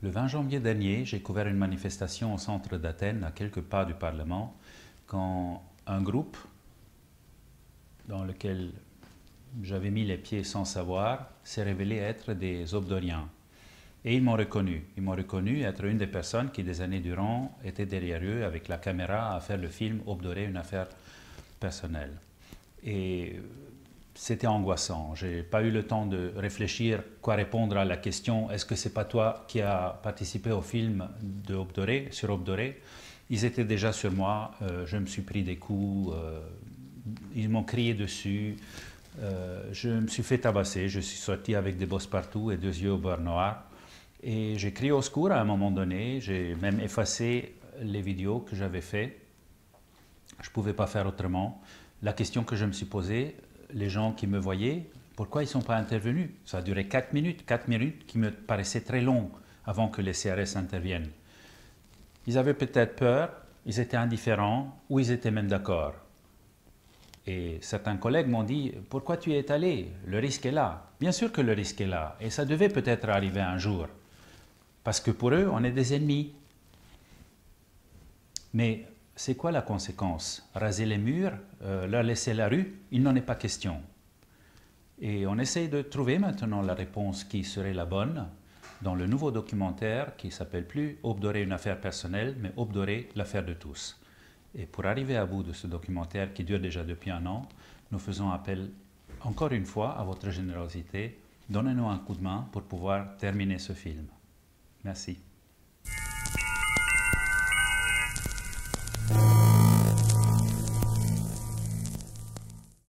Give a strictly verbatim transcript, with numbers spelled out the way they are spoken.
Le vingt janvier dernier, j'ai couvert une manifestation au centre d'Athènes, à quelques pas du Parlement, quand un groupe dans lequel j'avais mis les pieds sans savoir s'est révélé être des Obdoriens. Et ils m'ont reconnu. Ils m'ont reconnu être une des personnes qui, des années durant, était derrière eux avec la caméra à faire le film Obdoré, une affaire personnelle. Et c'était angoissant. Je n'ai pas eu le temps de réfléchir quoi répondre à la question « Est-ce que c'est pas toi qui as participé au film de Obdoré, sur Obdoré ?» Ils étaient déjà sur moi, euh, je me suis pris des coups, euh, ils m'ont crié dessus, euh, je me suis fait tabasser, je suis sorti avec des bosses partout et deux yeux au beurre noir. Et j'ai crié au secours à un moment donné, j'ai même effacé les vidéos que j'avais faites. Je ne pouvais pas faire autrement. La question que je me suis posée, les gens qui me voyaient, pourquoi ils ne sont pas intervenus? Ça a duré quatre minutes, quatre minutes qui me paraissaient très longues avant que les C R S interviennent. Ils avaient peut-être peur, ils étaient indifférents ou ils étaient même d'accord. Et certains collègues m'ont dit « Pourquoi tu y es allé? Le risque est là. » Bien sûr que le risque est là et ça devait peut-être arriver un jour. Parce que pour eux, on est des ennemis. Mais c'est quoi la conséquence? Raser les murs, euh, leur laisser la rue? Il n'en est pas question. Et on essaye de trouver maintenant la réponse qui serait la bonne dans le nouveau documentaire qui s'appelle plus « Obdoré, une affaire personnelle », mais « Obdoré, l'affaire de tous ». Et pour arriver à bout de ce documentaire qui dure déjà depuis un an, nous faisons appel encore une fois à votre générosité. Donnez-nous un coup de main pour pouvoir terminer ce film. Merci.